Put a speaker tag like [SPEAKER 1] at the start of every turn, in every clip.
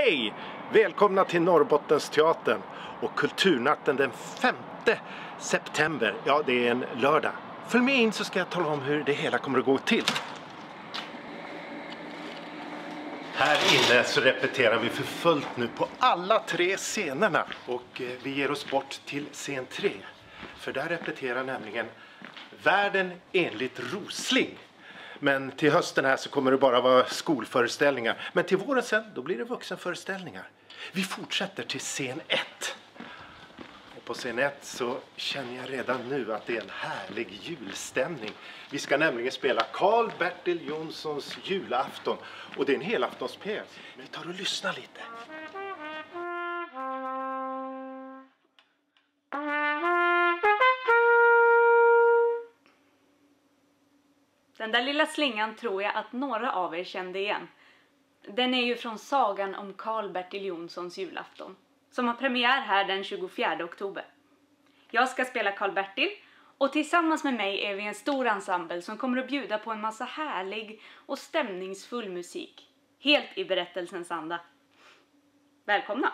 [SPEAKER 1] Hej! Välkomna till Norrbottensteatern och Kulturnatten den 5 september. Ja, det är en lördag. Följ med in så ska jag tala om hur det hela kommer att gå till. Här inne så repeterar vi för fullt nu på alla 3 scenerna. Och vi ger oss bort till scen 3. För där repeterar nämligen Världen enligt Rosling. Men till hösten här så kommer det bara vara skolföreställningar. Men till våren sen, då blir det vuxenföreställningar. Vi fortsätter till scen 1. Och på scen 1 så känner jag redan nu att det är en härlig julstämning. Vi ska nämligen spela Karl-Bertil Jonssons julafton. Och det är en helaftonspjäs. Vi tar och lyssnar lite.
[SPEAKER 2] Den där lilla slingan tror jag att några av er kände igen. Den är ju från sagan om Karl-Bertil Jonssons julafton, som har premiär här den 24 oktober. Jag ska spela Karl-Bertil och tillsammans med mig är vi en stor ensemble som kommer att bjuda på en massa härlig och stämningsfull musik. Helt i berättelsens anda. Välkomna!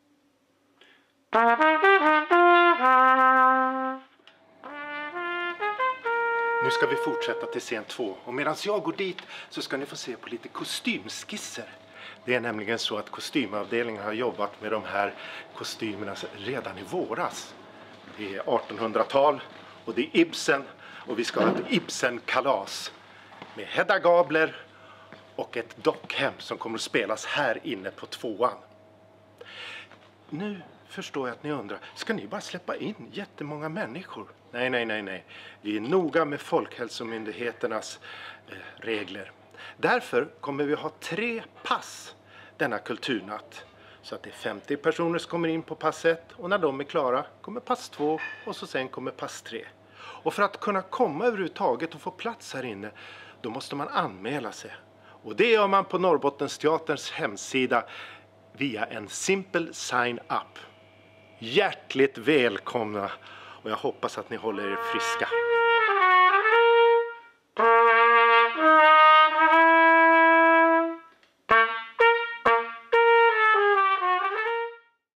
[SPEAKER 1] Nu ska vi fortsätta till scen 2 och medan jag går dit så ska ni få se på lite kostymskisser. Det är nämligen så att kostymavdelningen har jobbat med de här kostymerna redan i våras. Det är 1800-tal och det är Ibsen och vi ska ha ett Ibsen-kalas med Hedda Gabler och ett dockhem som kommer att spelas här inne på 2:an. Nu förstår jag att ni undrar, ska ni bara släppa in jättemånga människor? Nej. Vi är noga med Folkhälsomyndigheternas regler. Därför kommer vi ha 3 pass denna kulturnatt. Så att det är 50 personer som kommer in på pass 1 och när de är klara kommer pass 2 och så sen kommer pass 3. Och för att kunna komma överhuvudtaget och få plats här inne, då måste man anmäla sig. Och det gör man på Norrbottensteaterns hemsida via en simpel sign-up. Hjärtligt välkomna och jag hoppas att ni håller er friska.